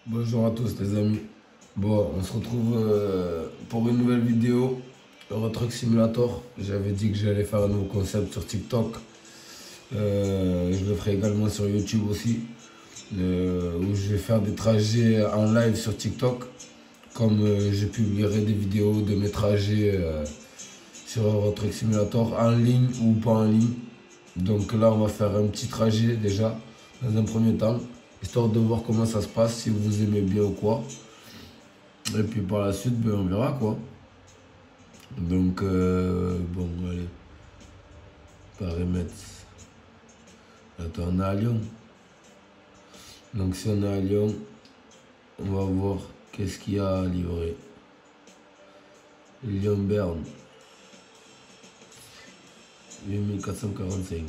Bonjour à tous les amis. Bon, on se retrouve pour une nouvelle vidéo, Euro Truck Simulator. J'avais dit que j'allais faire un nouveau concept sur TikTok. Je le ferai également sur YouTube aussi, où je vais faire des trajets en live sur TikTok. Comme je publierai des vidéos de mes trajets sur Euro Truck Simulator en ligne ou pas en ligne. Donc là, on va faire un petit trajet déjà, dans un premier temps, histoire de voir comment ça se passe, si vous aimez bien ou quoi. Et puis par la suite, ben, on verra quoi. Donc, bon, allez. Paramètres. Attends, on est à Lyon. Donc, si on est à Lyon, on va voir qu'est-ce qu'il y a à livrer. Lyon-Berne. 8445.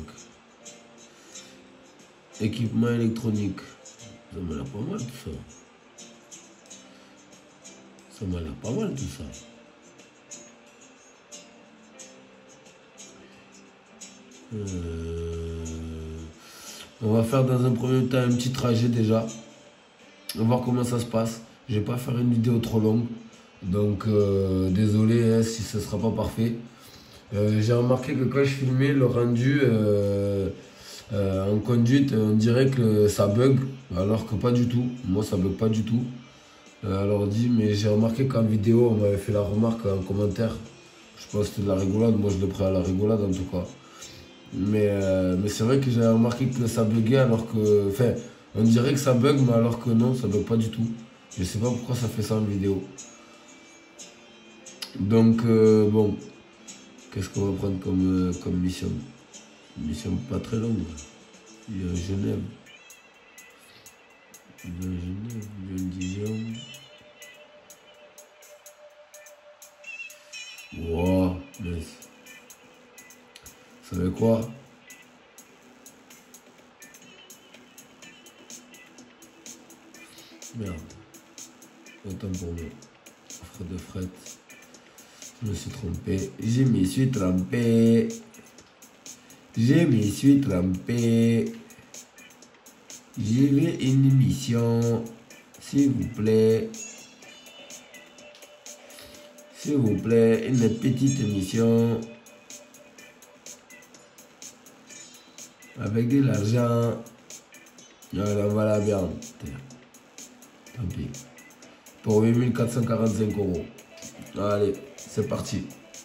Équipement électronique. Ça m'a l'air pas mal tout ça. Ça m'a l'air pas mal tout ça. On va faire dans un premier temps un petit trajet déjà. On va voir comment ça se passe. Je vais pas faire une vidéo trop longue. Donc désolé hein, si ce sera pas parfait. J'ai remarqué que quand je filmais le rendu en conduite, on dirait que ça bug. Alors que pas du tout. Moi ça bug pas du tout. Alors dit, mais j'ai remarqué qu'en vidéo on m'avait fait la remarque en commentaire. Je pense que c'était de la rigolade. Moi je le prends à la rigolade en tout cas. Mais c'est vrai que j'avais remarqué que ça buguait alors que... Enfin, on dirait que ça bug, mais alors que non, ça bug pas du tout. Je sais pas pourquoi ça fait ça en vidéo. Donc, bon, qu'est-ce qu'on va prendre comme mission? Une mission pas très longue. Il y a Genève. Il y a Genève, il y a Dijon. Wow, mais... Vous savez quoi? Merde. Autant pour moi. Offre de fret. Je me suis trompé. Je me suis trompé. Je me suis trompé. J'ai vu une mission. S'il vous plaît. S'il vous plaît, une petite mission. Avec de l'argent. Alors, on va la viande. Tant pis. Pour 8445 €. Allez, c'est parti.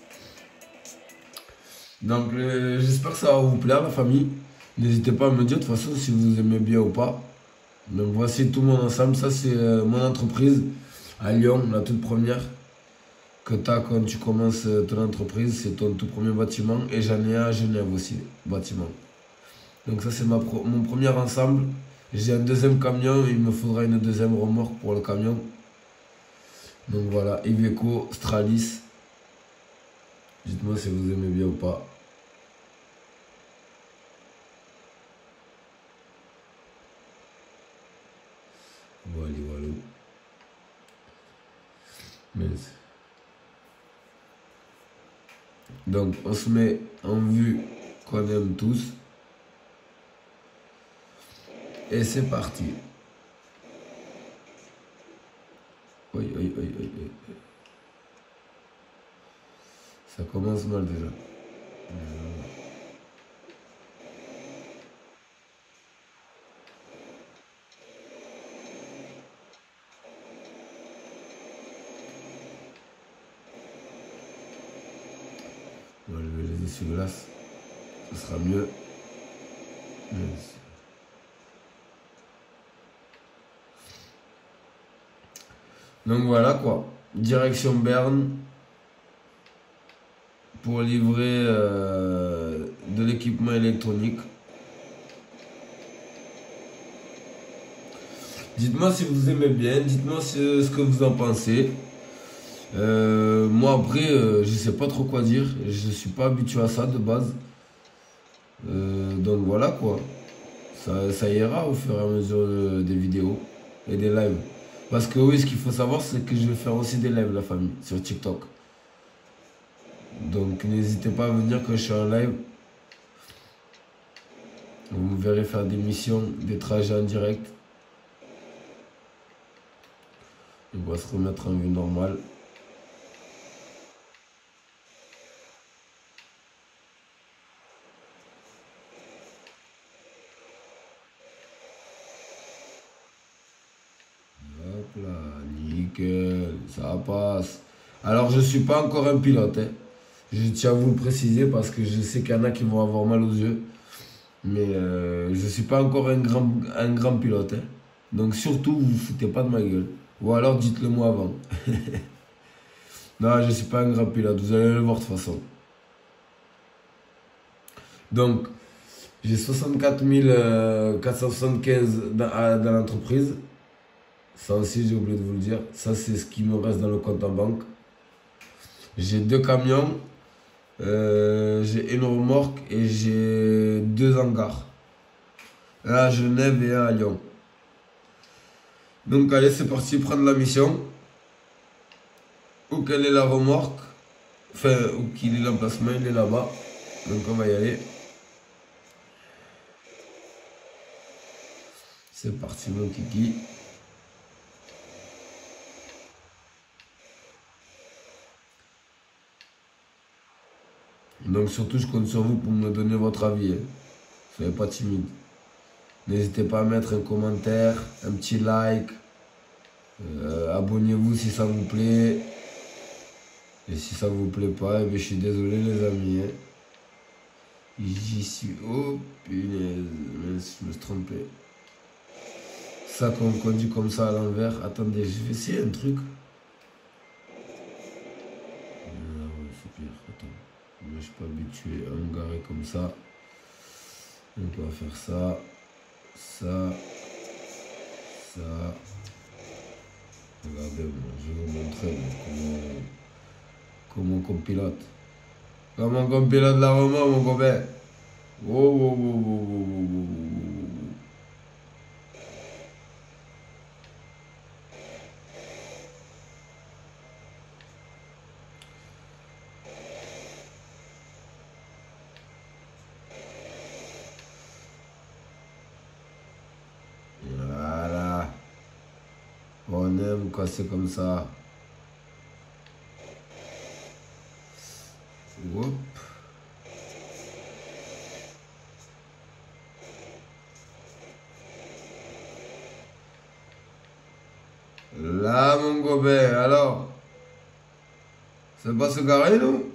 Donc, j'espère que ça va vous plaire, la famille. N'hésitez pas à me dire de toute façon si vous aimez bien ou pas. Donc, voici tout mon ensemble. Ça, c'est mon entreprise à Lyon, la toute première que tu as quand tu commences ton entreprise. C'est ton tout premier bâtiment. Et j'en ai un à Genève aussi, bâtiment. Donc, ça, c'est mon premier ensemble. J'ai un deuxième camion. Il me faudra une deuxième remorque pour le camion. Donc voilà, Iveco, Stralis. Dites-moi si vous aimez bien ou pas. Voilà, voilà. Mince. Donc on se met en vue qu'on aime tous. Et c'est parti. Oui, oui, oui, oui, oui. Ça commence mal déjà. On va lever les essuie-glaces. Ce sera mieux. Mince. Donc voilà quoi. Direction Berne. Pour livrer de l'équipement électronique. Dites-moi si vous aimez bien, dites-moi ce que vous en pensez. Moi après, je sais pas trop quoi dire, je suis pas habitué à ça de base. Donc voilà quoi, ça ira au fur et à mesure des vidéos et des lives. Parce que oui, ce qu'il faut savoir, c'est que je vais faire aussi des lives, la famille, sur TikTok. Donc n'hésitez pas à venir quand je suis en live. Vous me verrez faire des missions, des trajets en direct. On va se remettre en vue normale. Hop là, nickel, ça passe. Alors je ne suis pas encore un pilote, hein. Je tiens à vous le préciser parce que je sais qu'il y en a qui vont avoir mal aux yeux. Mais je ne suis pas encore un grand pilote, hein. Donc surtout, vous vous foutez pas de ma gueule. Ou alors dites-le moi avant. Non, je ne suis pas un grand pilote, vous allez le voir de toute façon. Donc, j'ai 64 475 dans l'entreprise. Ça aussi, j'ai oublié de vous le dire. Ça, c'est ce qui me reste dans le compte en banque. J'ai 2 camions. J'ai une remorque et j'ai 2 hangars. Un à Genève et un à Lyon. Donc allez, c'est parti, prendre la mission. Où quelle est la remorque? Enfin, où qu'il est l'emplacement, il est là-bas. Donc on va y aller. C'est parti mon kiki. Donc surtout, je compte sur vous pour me donner votre avis, hein. Soyez pas timide. N'hésitez pas à mettre un commentaire, un petit like. Abonnez-vous si ça vous plaît. Et si ça vous plaît pas, eh bien, je suis désolé les amis, hein. J'y suis. Oh punaise, mince, je me suis trompé. Ça qu'on conduit comme ça à l'envers. Attendez, je vais essayer un truc. Ah ouais, c'est pire. Attends. Moi, je suis pas habitué à me garer comme ça. Donc, on va faire ça. Ça. Ça. Regardez, je vais vous montrer comment on pilote. Comment on pilote la remorque, mon copain. Oh, oh, oh, oh, oh, oh, oh, oh. Voilà. On aime quand c'est comme ça. Hop. Là, mon copain, alors, c'est pas se garer, nous?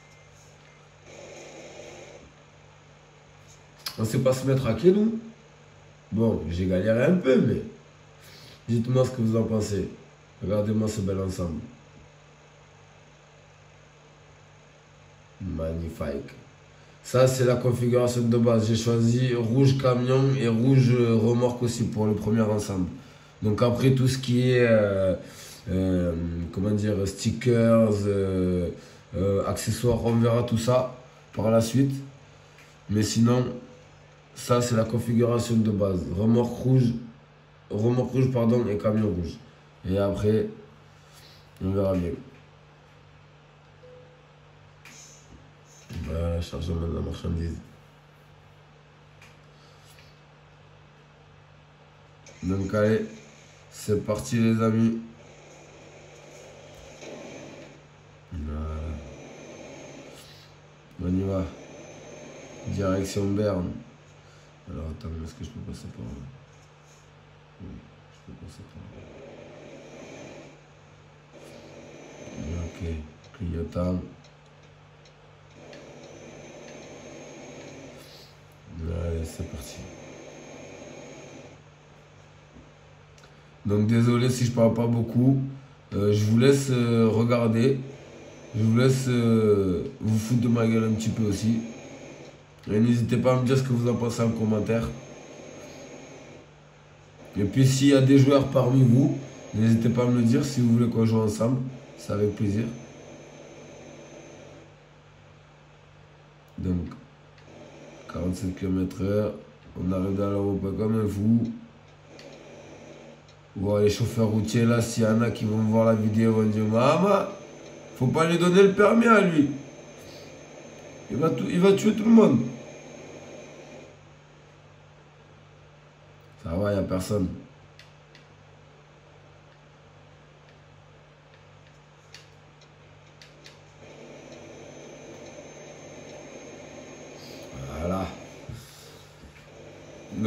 On sait pas se mettre à quai, nous? Bon, j'ai galéré un peu, mais dites-moi ce que vous en pensez. Regardez-moi ce bel ensemble. Magnifique. Ça, c'est la configuration de base. J'ai choisi rouge camion et rouge remorque aussi pour le premier ensemble. Donc après, tout ce qui est, comment dire, stickers, accessoires, on verra tout ça par la suite. Mais sinon, ça, c'est la configuration de base. Remorque rouge, pardon, et camion rouge. Et après, on verra bien. Voilà, chargement de la marchandise. Donc allez, c'est parti les amis. Voilà. On y va. Direction Berne. Alors attends, est-ce que je peux passer par là? Oui, je peux passer par là. Ok, clignotant. Allez, c'est parti. Donc désolé si je parle pas beaucoup. Je vous laisse regarder. Je vous laisse vous foutre de ma gueule un petit peu aussi. Et n'hésitez pas à me dire ce que vous en pensez en commentaire. Et puis s'il y a des joueurs parmi vous, n'hésitez pas à me le dire si vous voulez qu'on joue ensemble. C'est avec plaisir. Donc 47 km/h. On arrive dans l'aéroport comme un fou. Bon, les chauffeurs routiers là, s'il y en a qui vont voir la vidéo, vont dire maman, faut pas lui donner le permis à lui. Il va tuer tout le monde. Ça va, il n'y a personne.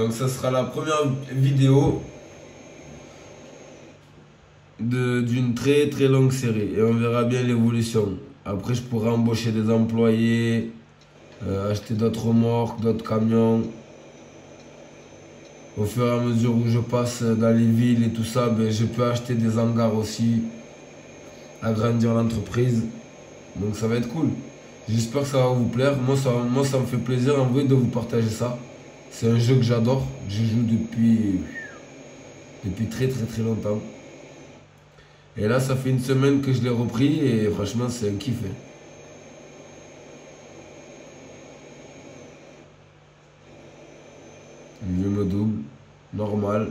Donc ça sera la première vidéo d'une très très longue série. Et on verra bien l'évolution. Après je pourrai embaucher des employés, acheter d'autres remorques, d'autres camions. Au fur et à mesure où je passe dans les villes et tout ça, ben, je peux acheter des hangars aussi, agrandir l'entreprise. Donc ça va être cool. J'espère que ça va vous plaire. Moi, ça me fait plaisir en vrai de vous partager ça. C'est un jeu que j'adore. Je joue depuis très très très longtemps. Et là, ça fait une semaine que je l'ai repris et franchement, c'est un kiff. Hein. Je me double, normal.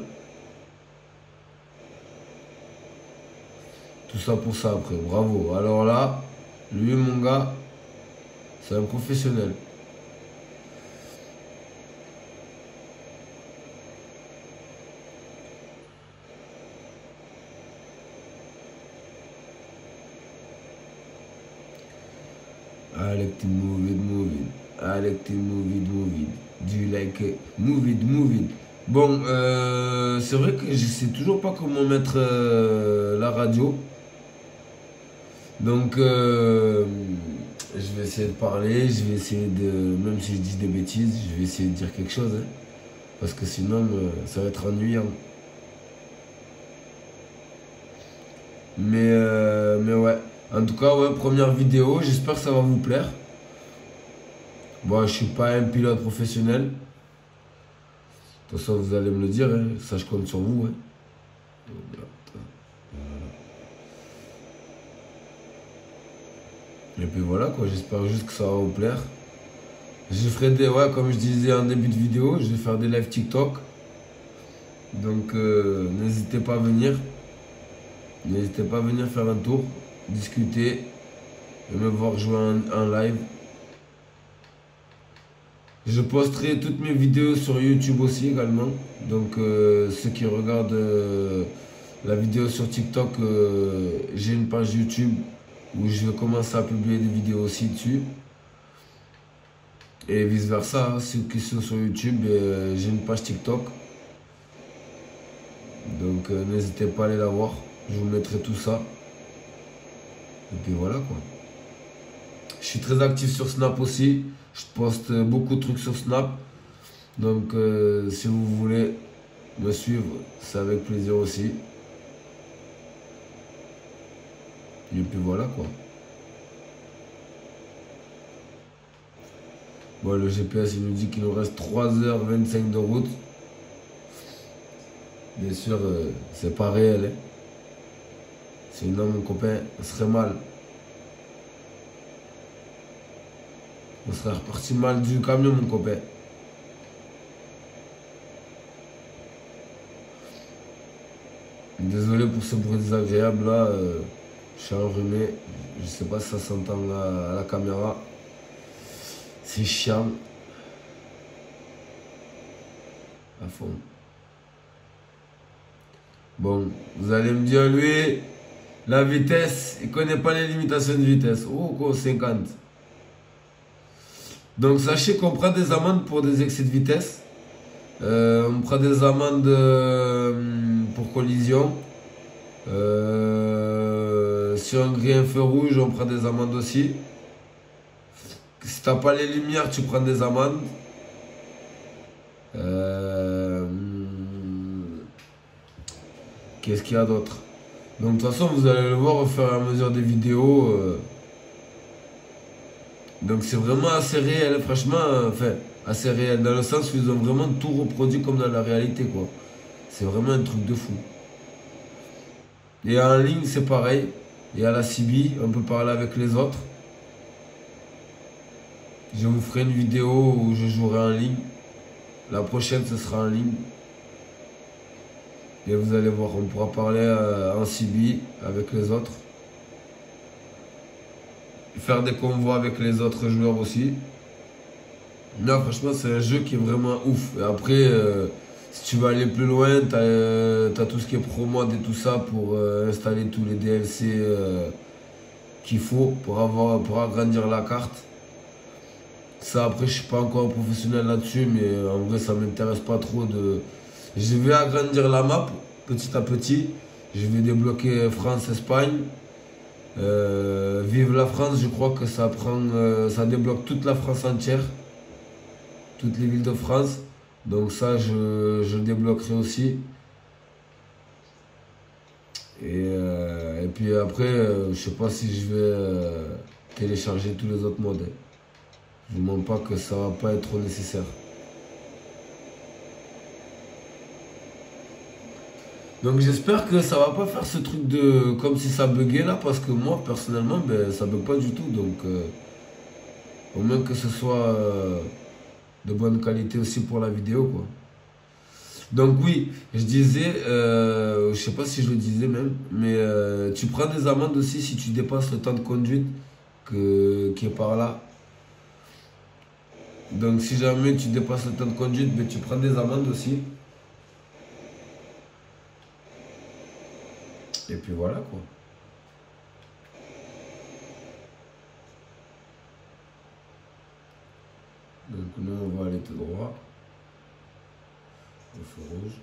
Tout ça pour ça après, bravo. Alors là, lui mon gars, c'est un professionnel. Alec, move it, move it. Alec, move it, move it. Do you like it? Move it, move it. Bon, c'est vrai que je sais toujours pas comment mettre la radio. Donc, je vais essayer de parler. Je vais essayer de, même si je dis des bêtises, je vais essayer de dire quelque chose. Hein, parce que sinon, ça va être ennuyant. Mais ouais. En tout cas, ouais, première vidéo. J'espère que ça va vous plaire. Bon, je suis pas un pilote professionnel. De toute façon, vous allez me le dire. Hein. Ça, je compte sur vous. Hein. Et puis voilà, quoi. J'espère juste que ça va vous plaire. Je ferai des... Ouais, comme je disais en début de vidéo, je vais faire des live TikTok. Donc, n'hésitez pas à venir. N'hésitez pas à venir faire un tour, discuter et me voir jouer en live. Je posterai toutes mes vidéos sur YouTube aussi également. Donc ceux qui regardent la vidéo sur TikTok, j'ai une page YouTube où je vais commencer à publier des vidéos aussi dessus. Et vice versa, hein, ceux qui sont sur YouTube, j'ai une page TikTok. Donc n'hésitez pas à aller la voir. Je vous mettrai tout ça. Et puis voilà quoi. Je suis très actif sur Snap aussi. Je poste beaucoup de trucs sur Snap. Donc si vous voulez me suivre, c'est avec plaisir aussi. Et puis voilà quoi. Bon, le GPS il nous dit qu'il nous reste 3h25 de route. Bien sûr, c'est pas réel. Hein. Sinon mon copain, on serait mal. On serait reparti mal du camion, mon copain. Désolé pour ce bruit désagréable là. Je suis enrhumé. Je sais pas si ça s'entend à la caméra. C'est chiant. À fond. Bon, vous allez me dire, lui, la vitesse, il connaît pas les limitations de vitesse. Oh, quoi, 50. Donc sachez qu'on prend des amendes pour des excès de vitesse. On prend des amendes pour collision. Si on grille un feu rouge, on prend des amendes aussi. Si t'as pas les lumières, tu prends des amendes. Qu'est-ce qu'il y a d'autre? Donc de toute façon, vous allez le voir au fur et à mesure des vidéos. Donc c'est vraiment assez réel, franchement, enfin, assez réel, dans le sens où ils ont vraiment tout reproduit comme dans la réalité, quoi. C'est vraiment un truc de fou. Et en ligne, c'est pareil. Et à la CB, on peut parler avec les autres. Je vous ferai une vidéo où je jouerai en ligne. La prochaine, ce sera en ligne. Et vous allez voir, on pourra parler en CB avec les autres. Faire des convois avec les autres joueurs aussi. Non, franchement, c'est un jeu qui est vraiment ouf. Et après, si tu veux aller plus loin, tu as tout ce qui est pro mode et tout ça pour installer tous les DLC qu'il faut pour agrandir la carte. Ça, après, je suis pas encore un professionnel là-dessus, mais en vrai, ça m'intéresse pas trop de... Je vais agrandir la map petit à petit. Je vais débloquer France-Espagne. Vive la France, je crois que ça prend, ça débloque toute la France entière, toutes les villes de France. Donc ça, je le débloquerai aussi. Et puis après, je sais pas si je vais télécharger tous les autres modes. Je ne demande pas que ça va pas être trop nécessaire. Donc j'espère que ça va pas faire ce truc de comme si ça buguait là, parce que moi personnellement ben, ça bug pas du tout. Donc au moins que ce soit de bonne qualité aussi pour la vidéo quoi. Donc oui, je disais, je sais pas si je le disais même, mais tu prends des amendes aussi si tu dépasses le temps de conduite qui est par là. Donc si jamais tu dépasses le temps de conduite, ben, tu prends des amendes aussi. Et puis voilà quoi. Donc nous on va aller tout droit. Au feu rouge.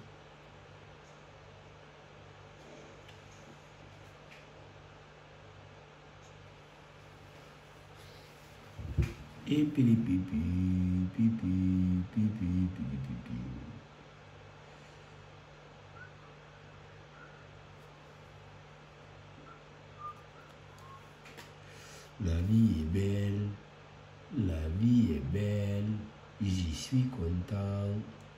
Et pipi pipi pipi pipi pipi. La vie est belle, la vie est belle, j'y suis content.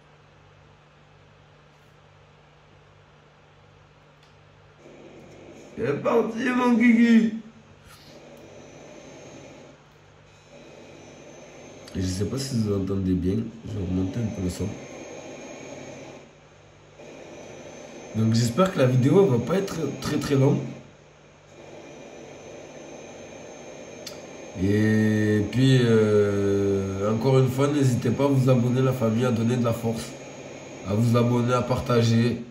C'est parti mon kiki. Je sais pas si vous entendez bien, je vais remonter un peu le son. Donc j'espère que la vidéo va pas être très très longue. Et puis, encore une fois, n'hésitez pas à vous abonner, la famille, à donner de la force, à vous abonner, à partager.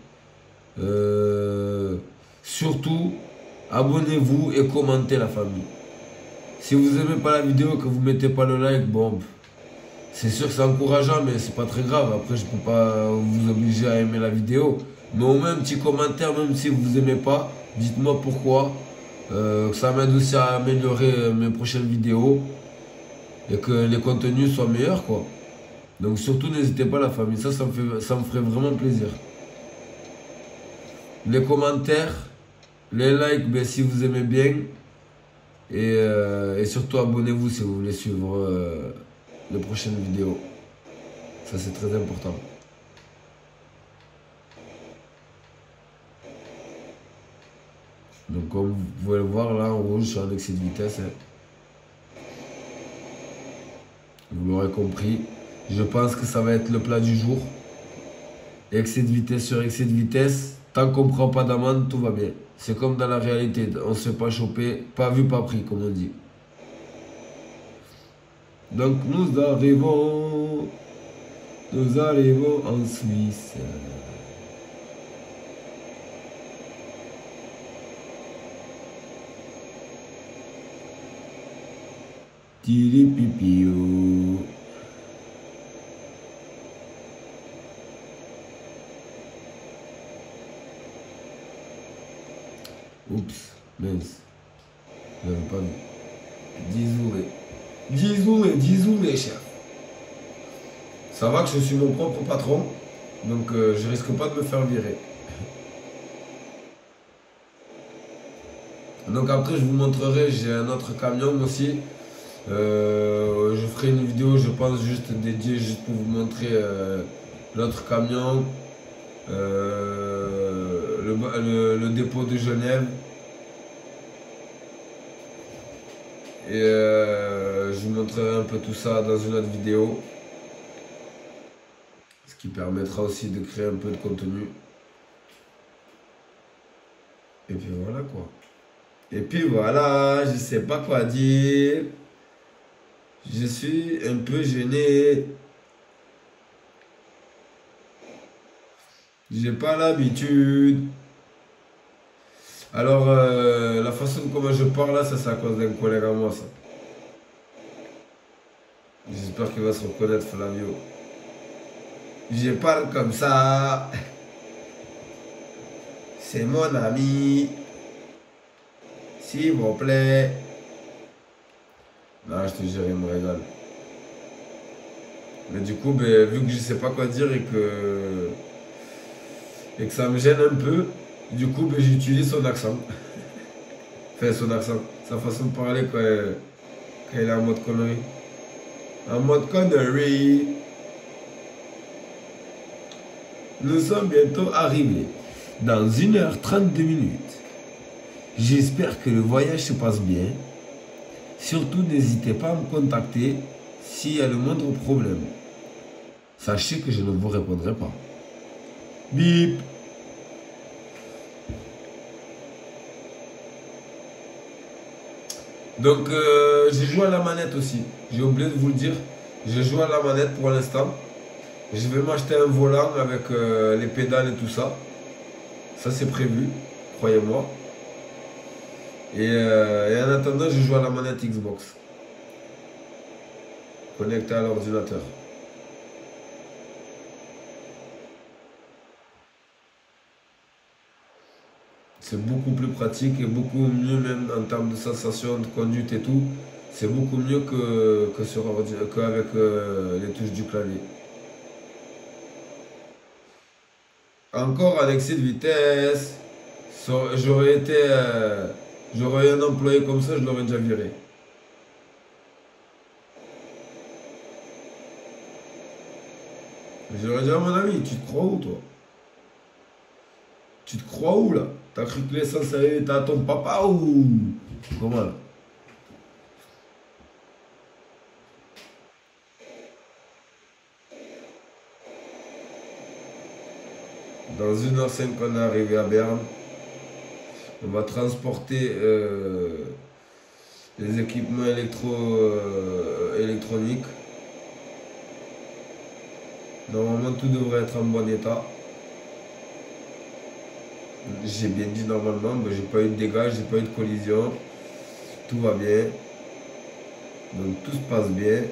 Surtout, abonnez-vous et commentez, la famille. Si vous n'aimez pas la vidéo, que vous ne mettez pas le like, bon, c'est sûr que c'est encourageant, mais c'est pas très grave. Après, je ne peux pas vous obliger à aimer la vidéo. Mais au moins, un petit commentaire, même si vous n'aimez pas, dites-moi pourquoi. Que ça m'aide aussi à améliorer mes prochaines vidéos et que les contenus soient meilleurs quoi. Donc surtout n'hésitez pas la famille, ça me ferait vraiment plaisir. Les commentaires, les likes ben, si vous aimez bien et surtout abonnez-vous si vous voulez suivre les prochaines vidéos. Ça c'est très important. Donc comme vous pouvez le voir là en rouge, je suis en excès de vitesse. Hein. Vous l'aurez compris. Je pense que ça va être le plat du jour. Excès de vitesse sur excès de vitesse. Tant qu'on ne prend pas d'amende, tout va bien. C'est comme dans la réalité. On ne se fait pas choper. Pas vu, pas pris, comme on dit. Donc nous arrivons en Suisse. Tiri pipio. Oups, mince. Je n'avais pas vu. Désolé, chef. Ça va que je suis mon propre patron, donc je risque pas de me faire virer. Donc après, je vous montrerai, j'ai un autre camion aussi. Je ferai une vidéo, je pense, juste dédiée, juste pour vous montrer l'autre camion, le dépôt de Genève. Et je vous montrerai un peu tout ça dans une autre vidéo. Ce qui permettra aussi de créer un peu de contenu. Et puis voilà quoi. Et puis voilà, je sais pas quoi dire. Je suis un peu gêné. J'ai pas l'habitude. Alors, la façon comment je parle là, ça c'est à cause d'un collègue à moi, ça. J'espère qu'il va se reconnaître, Flavio. Je parle comme ça. C'est mon ami. S'il vous plaît. Non, je te jure, il me régale. Mais du coup, ben, vu que je sais pas quoi dire et que ça me gêne un peu, du coup, ben, j'utilise son accent. Enfin, son accent. Sa façon de parler quand il est en mode connerie. En mode connerie. Nous sommes bientôt arrivés. Dans 1h32 minutes. J'espère que le voyage se passe bien. Surtout, n'hésitez pas à me contacter s'il y a le moindre problème. Sachez que je ne vous répondrai pas. Bip. Donc, j'ai joué à la manette aussi. J'ai oublié de vous le dire. J'ai joué à la manette pour l'instant. Je vais m'acheter un volant avec les pédales et tout ça. Ça, c'est prévu, croyez-moi. Et en attendant, je joue à la manette Xbox. Connecté à l'ordinateur. C'est beaucoup plus pratique et beaucoup mieux même en termes de sensation de conduite et tout. C'est beaucoup mieux qu'avec les touches du clavier. Encore un excès de vitesse. J'aurais eu un employé comme ça, je l'aurais déjà viré. J'aurais dit à mon ami, tu te crois où toi? Tu te crois où là? T'as cru que l'essence était à ton papa ou comment là? Dans 1h05 on est arrivé à Berne. On va transporter les équipements électroniques. Normalement tout devrait être en bon état. J'ai bien dit normalement, mais j'ai pas eu de dégâts, j'ai pas eu de collision. Tout va bien. Donc tout se passe bien.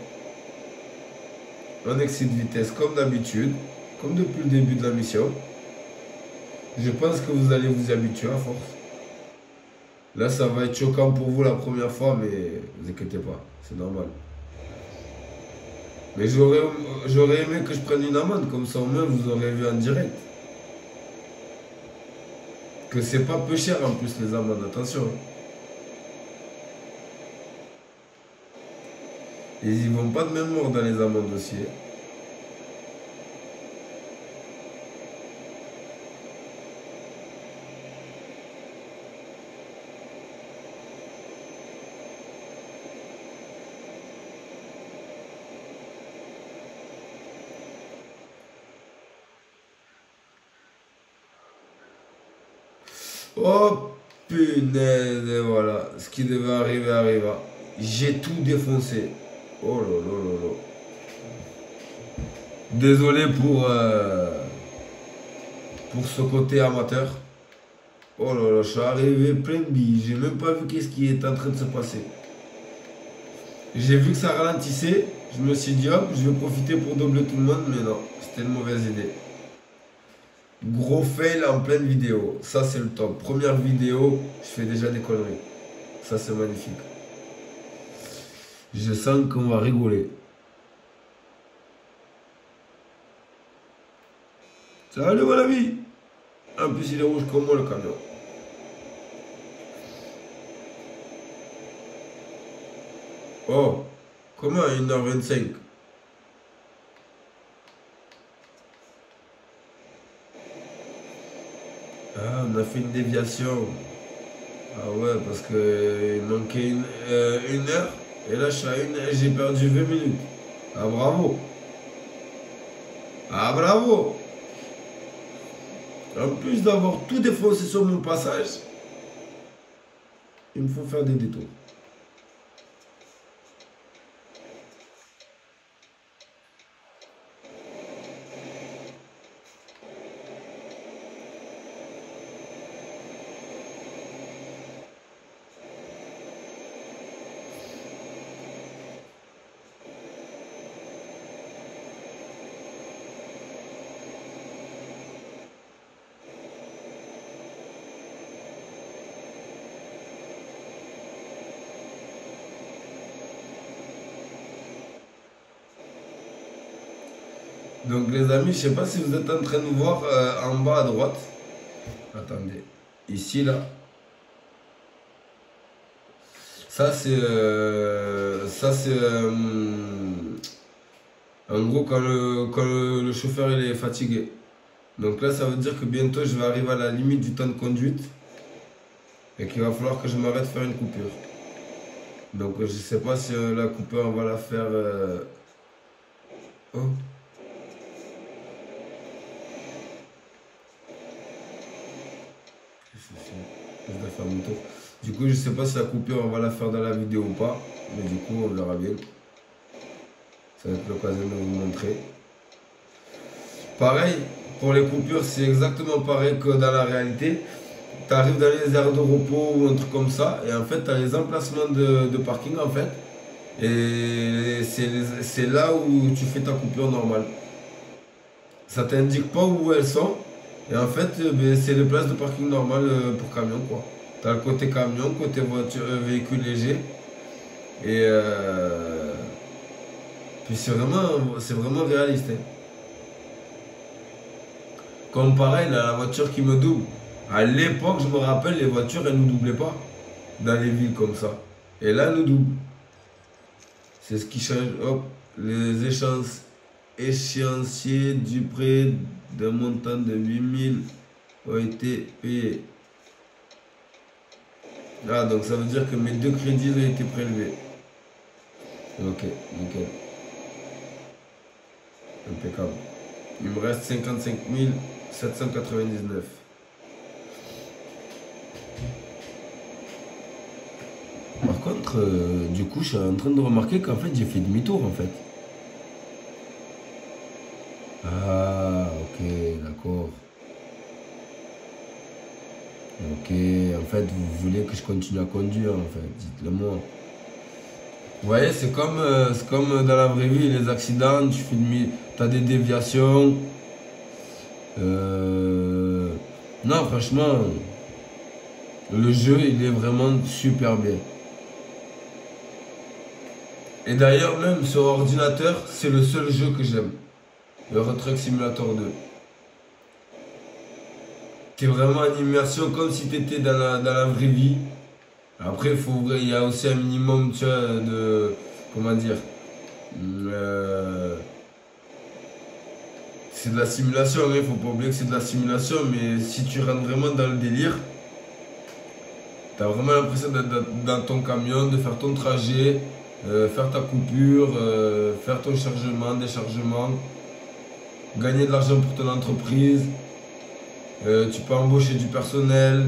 Un excès de vitesse comme d'habitude, comme depuis le début de la mission. Je pense que vous allez vous y habituer à force. Là, ça va être choquant pour vous la première fois, mais vous inquiétez pas, c'est normal. Mais j'aurais aimé que je prenne une amende, comme ça au moins vous aurez vu en direct. Que c'est pas peu cher en plus les amendes, attention. Et ils vont pas de même mort dans les amendes aussi. Oh punaise, et voilà. Ce qui devait arriver arriva. J'ai tout défoncé. Oh là là là là. Désolé pour ce côté amateur. Oh là là, je suis arrivé plein de billes. J'ai même pas vu qu'est-ce qui est en train de se passer. J'ai vu que ça ralentissait. Je me suis dit, hop, je vais profiter pour doubler tout le monde. Mais non, c'était une mauvaise idée. Gros fail en pleine vidéo. Ça, c'est le top. Première vidéo, je fais déjà des conneries. Ça, c'est magnifique. Je sens qu'on va rigoler. Salut, mon ami. En plus, il est rouge comme moi, le camion. Oh, comment 1h25? Ah, on a fait une déviation. Ah ouais, parce qu'il manquait une heure. Et là, j'ai perdu 20 minutes. Ah, bravo. Ah, bravo. En plus d'avoir tout défoncé sur mon passage, il me faut faire des détours. Donc les amis, je sais pas si vous êtes en train de voir en bas à droite. Attendez. Ici, là. Ça, c'est... en gros, quand le chauffeur il est fatigué. Donc là, ça veut dire que bientôt, je vais arriver à la limite du temps de conduite. Et qu'il va falloir que je m'arrête faire une coupure. Donc je sais pas si la coupure, on va la faire... Oh. Je vais faire mon tour. Du coup, je sais pas si la coupure, on va la faire dans la vidéo ou pas. Mais du coup, on verra bien. Ça va être l'occasion de vous montrer. Pareil, pour les coupures, c'est exactement pareil que dans la réalité. Tu arrives dans les aires de repos ou un truc comme ça. Et en fait, tu as les emplacements de parking en fait. Et c'est là où tu fais ta coupure normale. Ça t'indique pas où elles sont. Et en fait, ben, c'est les places de parking normales pour camion quoi. T'as le côté camion, côté voiture, véhicule léger. Et puis c'est vraiment réaliste. Hein. Comme pareil, là, la voiture qui me double. À l'époque, je me rappelle, les voitures, elles ne nous doublaient pas. Dans les villes comme ça. Et là, elles nous doublent. C'est ce qui change. Hop, les échéanciers du prêt d'un montant de 8 000 ont été payés. Ah, donc ça veut dire que mes 2 crédits ont été prélevés. Ok, nickel. Impeccable. Il me reste 55 799. Par contre, du coup, je suis en train de remarquer qu'en fait, j'ai fait demi-tour en fait. Ah, ok, d'accord. Ok, en fait, vous voulez que je continue à conduire, en fait, dites-le moi. Vous voyez, c'est comme dans la vraie vie, les accidents, tu as des déviations. Non, franchement, le jeu, il est vraiment super bien. Et d'ailleurs, même sur ordinateur, c'est le seul jeu que j'aime. Le Euro Truck Simulator 2. T'es vraiment en immersion comme si t'étais dans la vraie vie. Après, il y a aussi un minimum, tu vois, de... Comment dire c'est de la simulation, il ne faut pas oublier que c'est de la simulation, mais si tu rentres vraiment dans le délire, tu as vraiment l'impression d'être dans ton camion, de faire ton trajet, faire ta coupure, faire ton chargement, déchargement, gagner de l'argent pour ton entreprise, tu peux embaucher du personnel,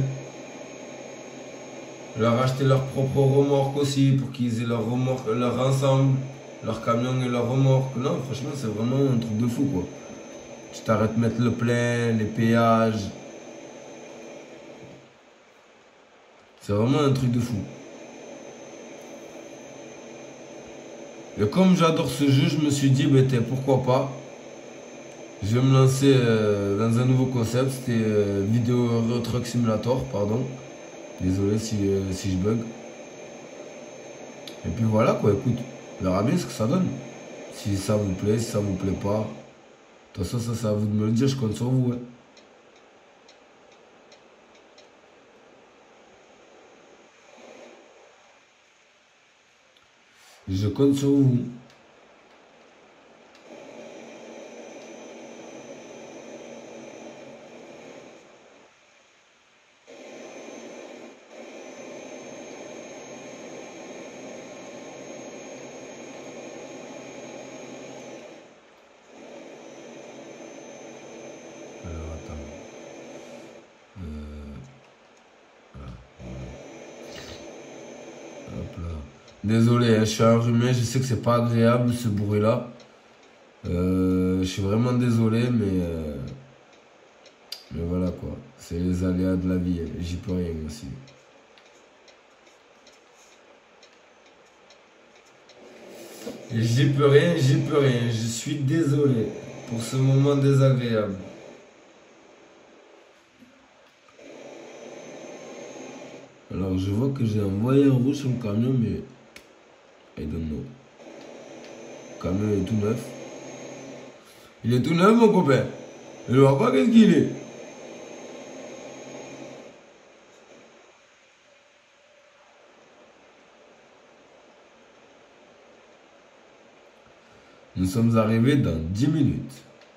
leur acheter leur propre remorque aussi pour qu'ils aient leur remorque, leur ensemble, leur camion et leur remorque. Non, franchement, c'est vraiment un truc de fou quoi. Tu t'arrêtes de mettre le plein, les péages. C'est vraiment un truc de fou. Et comme j'adore ce jeu, je me suis dit, ben, pourquoi pas. Je vais me lancer dans un nouveau concept. C'était Vidéo Euro Truck Simulator, pardon. Désolé si je bug. Et puis voilà quoi, écoute, on verra bien ce que ça donne. Si ça vous plaît, si ça vous plaît pas. De toute façon, ça c'est à vous de me le dire, je compte sur vous. Hein. Je compte sur vous. Alors attends. Hop là. Désolé, hein, je suis enrhumé, je sais que c'est pas agréable ce bruit-là. Je suis vraiment désolé, mais voilà quoi. C'est les aléas de la vie, hein. J'y peux rien aussi. Et j'y peux rien, j'y peux rien. Je suis désolé pour ce moment désagréable. Alors je vois que j'ai un voyant rouge sur le camion, mais I don't know. Le camion est tout neuf. Il est tout neuf, mon copain. Je ne vois pas qu'est-ce qu'il est. Nous sommes arrivés dans 10 minutes.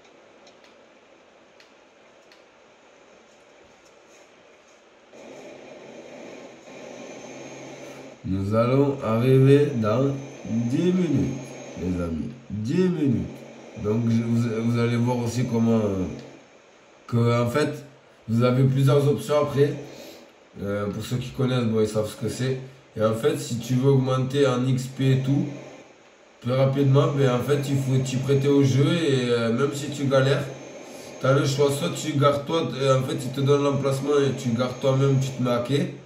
Nous allons arriver dans 10 minutes, les amis. 10 minutes. Donc vous allez voir aussi comment... que en fait, vous avez plusieurs options après. Pour ceux qui connaissent, bon, ils savent ce que c'est. Et en fait, si tu veux augmenter en XP et tout, plus rapidement, ben, en fait, il faut t'y prêter au jeu. Et même si tu galères, tu as le choix. Soit tu gardes toi, en fait, il te donne l'emplacement et tu gardes toi-même, tu te mets à quai.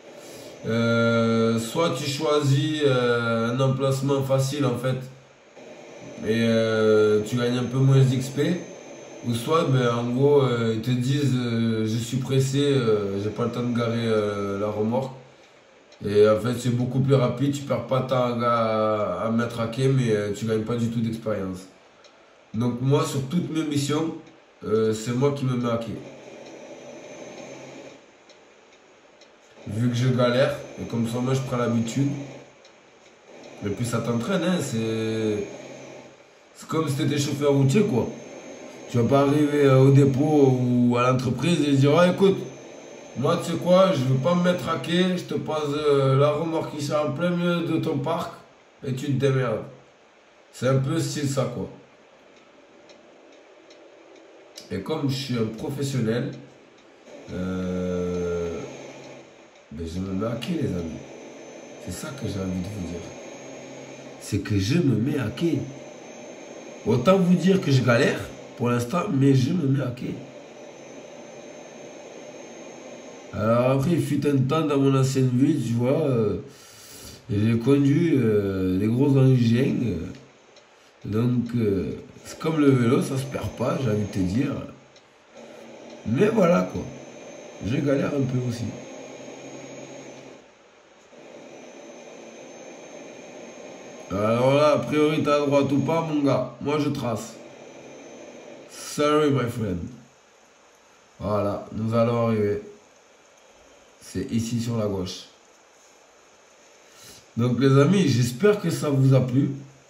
Soit tu choisis un emplacement facile en fait et tu gagnes un peu moins d'XP, ou soit ben, en gros ils te disent je suis pressé, j'ai pas le temps de garer la remorque, et en fait c'est beaucoup plus rapide, tu perds pas de temps à mettre à quai, mais tu gagnes pas du tout d'expérience. Donc moi sur toutes mes missions c'est moi qui me mets à quai. Vu que je galère, et comme ça moi je prends l'habitude, et puis ça t'entraîne, hein, c'est comme si t'étais chauffeur routier quoi. Tu vas pas arriver au dépôt ou à l'entreprise et dire ah, écoute, moi tu sais quoi, je veux pas me mettre à quai, je te pose la remorque qui sera en plein milieu de ton parc et tu te démerdes. C'est un peu style ça quoi. Et comme je suis un professionnel, ben je me mets à quai les amis. C'est ça que j'ai envie de vous dire. C'est que je me mets à quai. Autant vous dire que je galère pour l'instant, mais je me mets à quai. Alors après, il fut un temps dans mon ancienne vie, tu vois, j'ai conduit des gros engins. Donc, c'est comme le vélo, ça se perd pas, j'ai envie de te dire. Mais voilà quoi, je galère un peu aussi. Alors là, a priori, t'as à droite ou pas, mon gars? Moi, je trace. Sorry, my friend. Voilà, nous allons arriver. C'est ici sur la gauche. Donc, les amis, j'espère que ça vous a plu.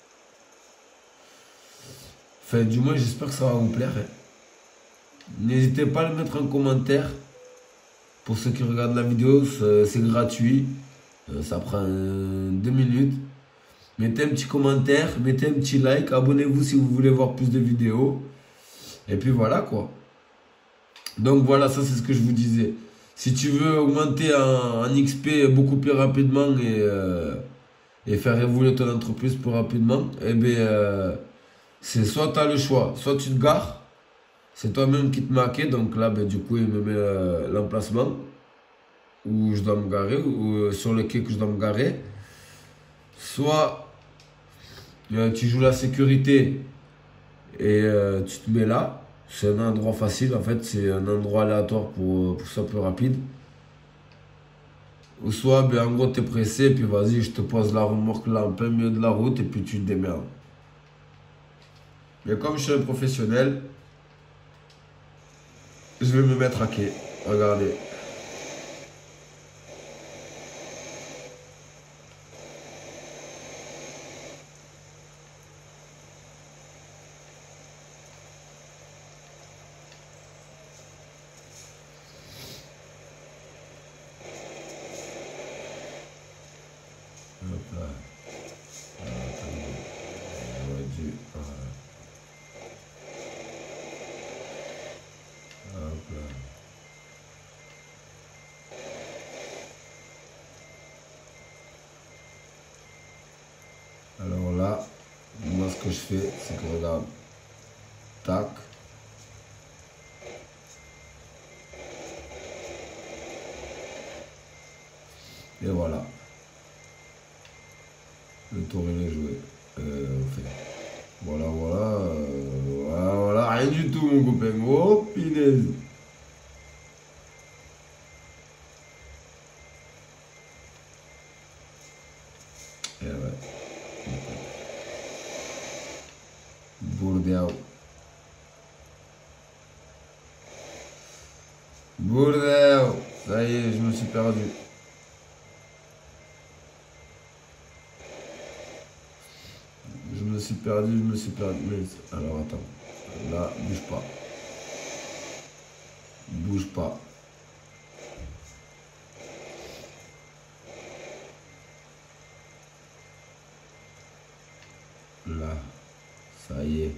Enfin, du moins, j'espère que ça va vous plaire. N'hésitez pas à le mettre en commentaire. Pour ceux qui regardent la vidéo, c'est gratuit. Ça prend 2 minutes. Mettez un petit commentaire, mettez un petit like, abonnez-vous si vous voulez voir plus de vidéos. Et puis voilà quoi. Donc voilà, ça c'est ce que je vous disais. Si tu veux augmenter en XP beaucoup plus rapidement et faire évoluer ton entreprise plus rapidement, eh bien, c'est soit tu as le choix, soit tu te gares, c'est toi-même qui te marques. Donc là, ben, du coup, il me met l'emplacement où je dois me garer, ou sur le quai que je dois me garer. Soit tu joues la sécurité et tu te mets là. C'est un endroit facile en fait, c'est un endroit aléatoire pour que ça soit plus rapide. Ou soit ben, en gros tu es pressé, puis vas-y, je te pose la remorque là en plein milieu de la route et puis tu te démerdes. Mais comme je suis un professionnel, je vais me mettre à quai. Regardez. Hop là. Attendez. J'aurais dû. Voilà. Hop là. Alors là, moi ce que je fais, c'est que regarde. Tac. Et voilà. Le tour il est joué. Enfin, voilà, voilà, rien du tout mon copain. Oh, punaise. Et ouais. Bordeaux. Bordel. Ça y est, je me suis perdu. Je me suis perdu. Mais, alors attends. Là, bouge pas. Bouge pas. Là. Ça y est.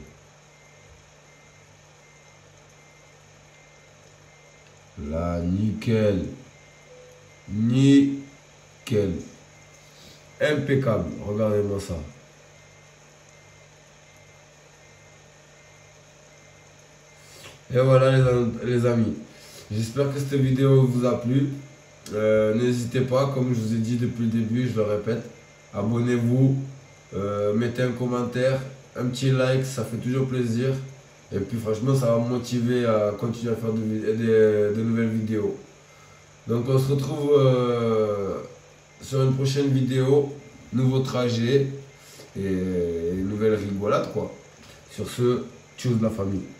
Là, nickel. Nickel. Impeccable. Regardez-moi ça. Et voilà les amis. J'espère que cette vidéo vous a plu. N'hésitez pas, comme je vous ai dit depuis le début, je le répète. Abonnez-vous. Mettez un commentaire. Un petit like, ça fait toujours plaisir. Et puis franchement, ça va me motiver à continuer à faire de nouvelles vidéos. Donc on se retrouve sur une prochaine vidéo. Nouveau trajet et nouvelle rigolade quoi. Sur ce, tchuss la famille.